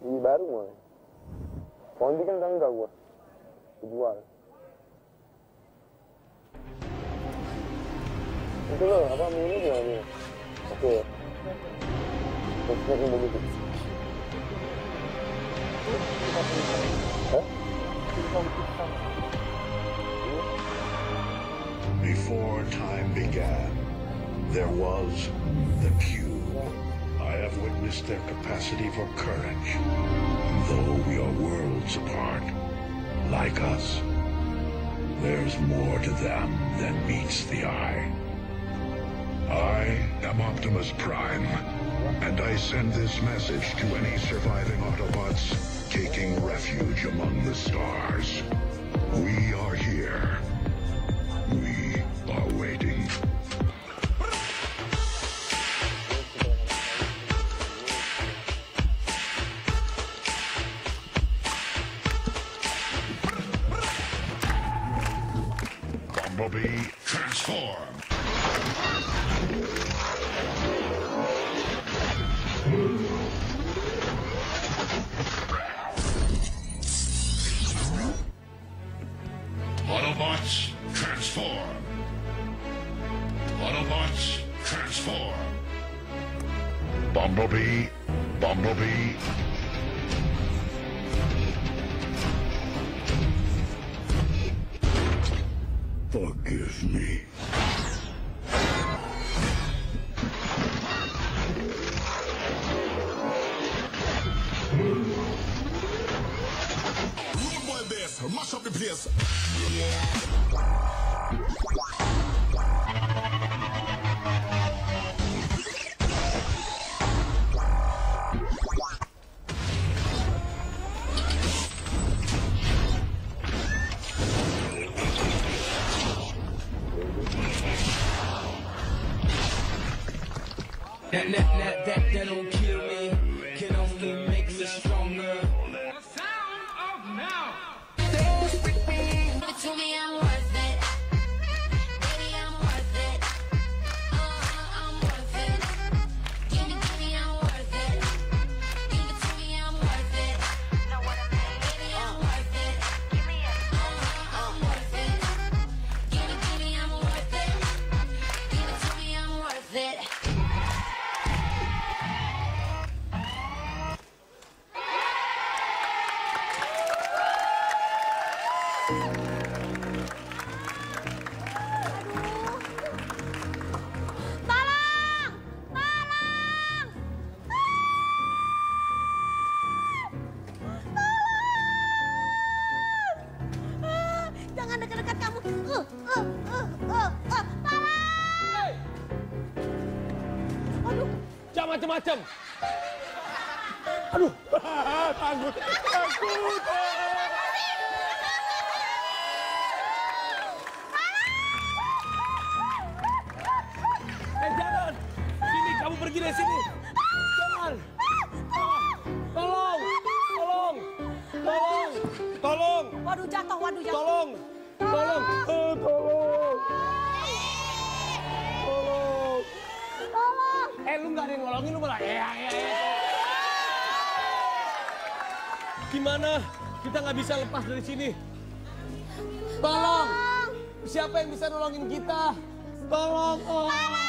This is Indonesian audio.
Ini baru mulai. Ponti kan enggak gua. Dijual. Itu loh, apa mini gimana nih? Oke. Terus lagi begitu. Hah? Before time began, there was the Cube. I have witnessed their capacity for courage. And though we are worlds apart, like us, there's more to them than meets the eye. I am Optimus Prime, and I send this message to any surviving Autobots taking refuge among the stars. We are here. We are waiting. Bumblebee, transform! Autobots, transform! Autobots, transform! Bumblebee, Bumblebee. Forgive me. Rude boy bass, mash up the place. That don't kill me, can only make me stronger. The sound of now. Give it to me, I'm worth it. Baby, I'm worth it. I'm worth it. Give me, I'm worth it. Give it to me, I'm worth it. Know what I mean? Baby, I'm worth it. Give me it. I'm worth it. Give me, I'm worth it. Give it to me, I'm worth it. Jangan dekat-dekat kamu. Tolong. Aduh. Jangan macam-macam. Aduh. Takut. Takut. Jangan. Sini, kamu pergi dari sini. Jangan. Tolong. Tolong. Tolong. Tolong. Waduh jatuh, waduh jatuh. Tolong. Tolong. Tolong. Tolong. Tolong. Lu nggak ada yang nolongin, lu malah Gimana? Kita nggak bisa lepas dari sini. Tolong. Siapa yang bisa nolongin kita? Tolong.